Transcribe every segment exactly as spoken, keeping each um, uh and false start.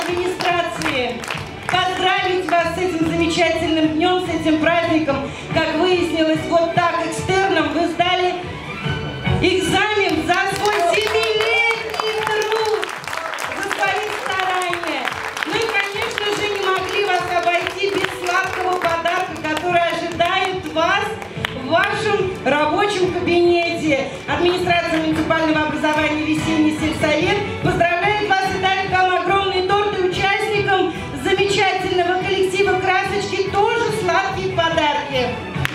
администрации поздравить вас с этим замечательным днем, с этим праздником. Как выяснилось, вот так экстерном вы сдали экзамен за свой семилетний труд, за свои старания. Ну и, конечно же, не могли вас обойти без сладкого подарка, который ожидает вас в вашем рабочем кабинете. Администрация муниципального образования «Весенний сельсовет» поздравляет вас и дарит вам огромный торт, и участникам замечательного коллектива «Красочки» тоже сладкие подарки.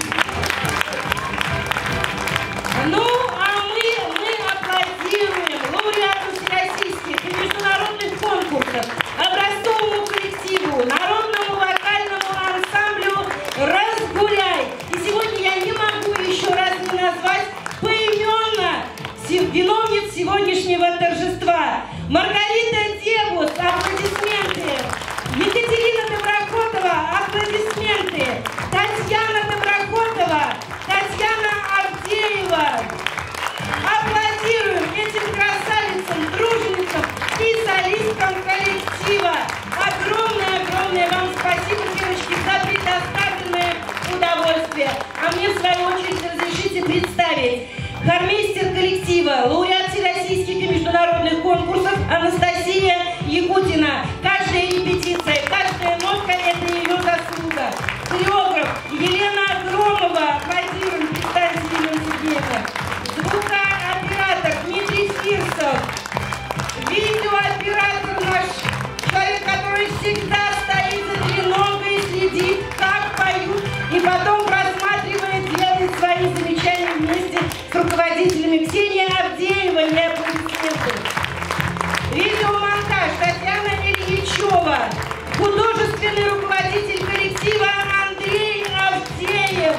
Ну, а мы, мы аплодируем лауреату всероссийских и международных конкурсов, образцовому коллективу, народному вокальному ансамблю «Разгуляй». И сегодня я не могу еще раз не назвать поименно виновниц сегодняшнего торжества. Маргарита Дебус, аплодисменты. Екатерина Доброхотова, аплодисменты. Татьяна Доброхотова, Татьяна Авдеева. Аплодируем этим красавицам, труженицам и солисткам коллектива. Огромное-огромное вам спасибо, девочки, за предоставленное удовольствие. А мне, в свою очередь, разрешите представить хормейстер коллектива, лауреат всероссийских и международных конкурсов Анастасия Якутина. Каждая репетиция, каждая нотка – это ее заслуга. Хореограф Елена Громова, аплодируем, представьте, Елена Сергеевна. Звукооператор Дмитрий Фирсов. Видеооператор наш, человек, который всегда стоит за треногой, следит, как поют, и потом просматривает, делает свои замечания вместе с руководителями. Ксения Авдеева, не аплодисменты. Видеомонтаж Татьяна Ильичева. Художественный руководитель коллектива Андрей Авдеев.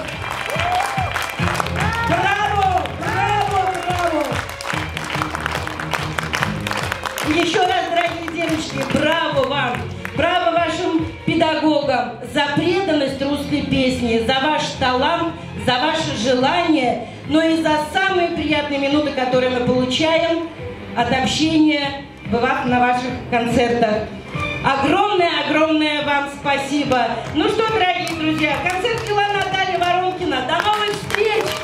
Браво, браво, браво. И еще раз, дорогие девочки, браво вам. Браво вашим педагогам за преданность русской песни, за ваш талант, за ваше желание, но и за самые приятные минуты, которые мы получаем от общения, бывав на ваших концертах. Огромное-огромное вам спасибо. Ну что, дорогие друзья, концерт вела Наталья Воронкина. До новых встреч!